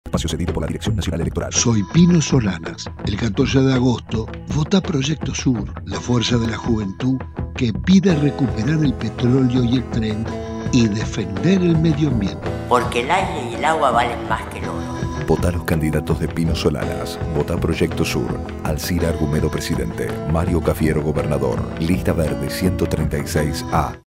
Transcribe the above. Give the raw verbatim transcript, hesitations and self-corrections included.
Espacio cedido por la Dirección Nacional Electoral. Soy Pino Solanas. El catorce de agosto, vota Proyecto Sur, la fuerza de la juventud que pide recuperar el petróleo y el tren y defender el medio ambiente. Porque el aire y el agua valen más que el oro. Vota a los candidatos de Pino Solanas. Vota Proyecto Sur. Alcira Argumedo, presidente. Mario Cafiero, gobernador. Lista Verde ciento treinta y seis A.